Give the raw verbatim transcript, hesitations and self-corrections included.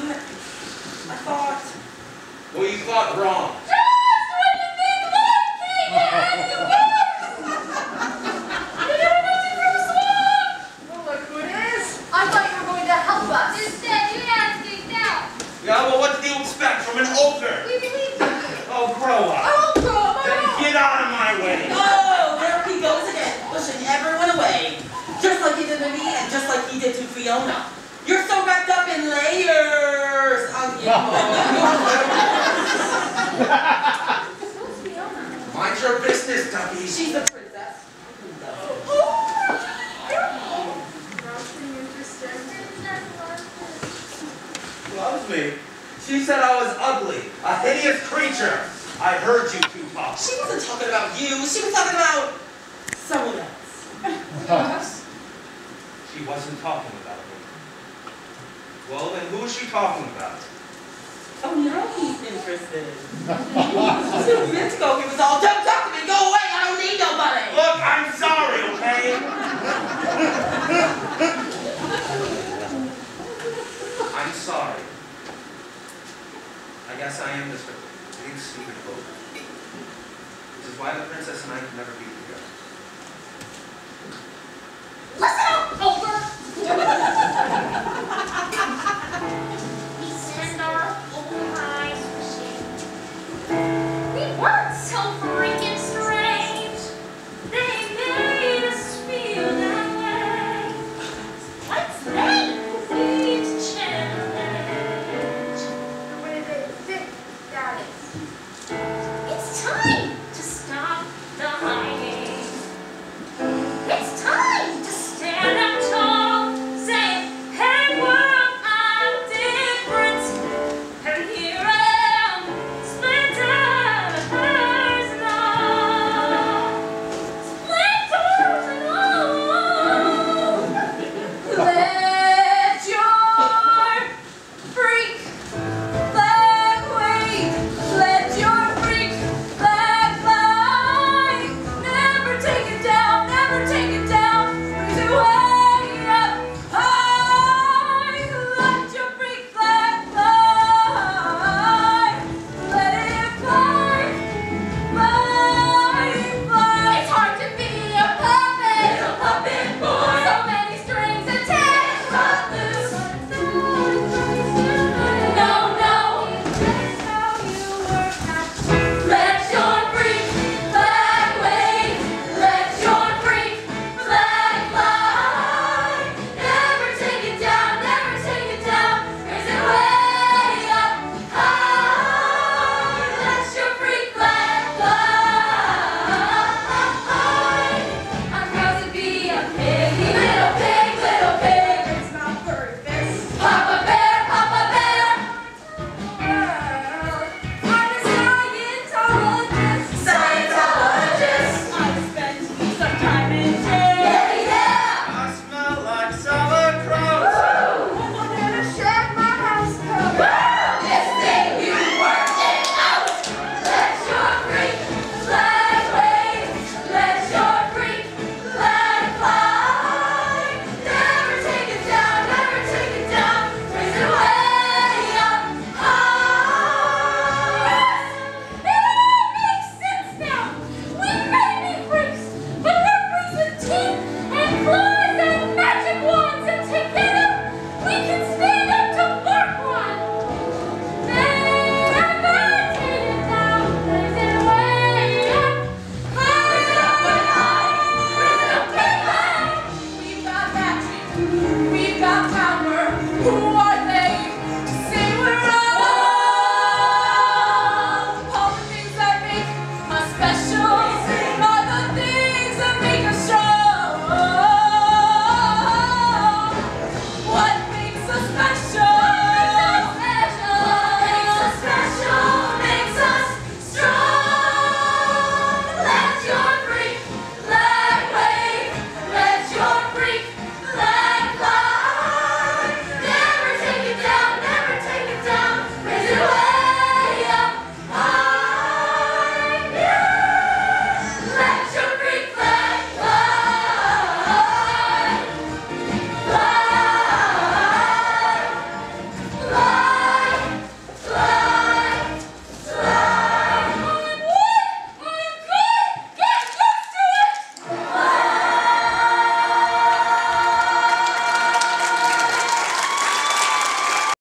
What? I thought... Well, you thought wrong. Just when you think life can't get any worse! You never noticed from the swamp! Well, look who it is. I thought you were going to help us. Instead, you asked me down. Yeah, well, what do you expect from an ogre? We believe you. Oh, grow up. I'll grow up. Then get out of my way. Oh, there he goes again, pushing everyone away. Just like he did to me and just like he did to Fiona. You're so wrapped up in layers on the Mind your business, Ducky. She's a princess. Loves me. She said I was ugly, a hideous creature. I heard you two talk. She wasn't talking about you. She was talking about someone else. She wasn't talking about me. Well, then who is she talking about? Oh, now he's interested. Two minutes ago, he was all, don't talk to me, go away, I don't need nobody. Look, I'm sorry, okay? I'm sorry. I guess I am just a big, stupid ogre. Which is why the princess and I can never be together. Listen up, ogre!